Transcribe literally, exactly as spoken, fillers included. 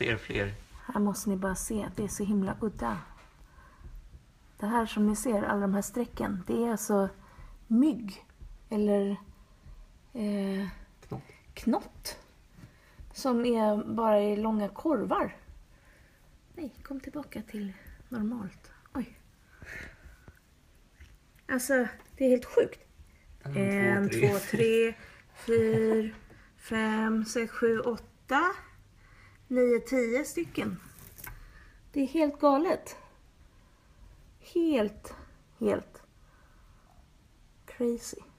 fler fler. Här måste ni bara se att det är så himla udda. Det här som ni ser, alla de här strecken, det är alltså mygg eller eh, Knott. knott som är bara i långa korvar. Nej, kom tillbaka till normalt. Oj. Alltså, det är helt sjukt. En, En, två, tre, två, tre, fyra, fem, sex, sju, åtta, nio, tio stycken. Det är helt galet. Helt, helt crazy.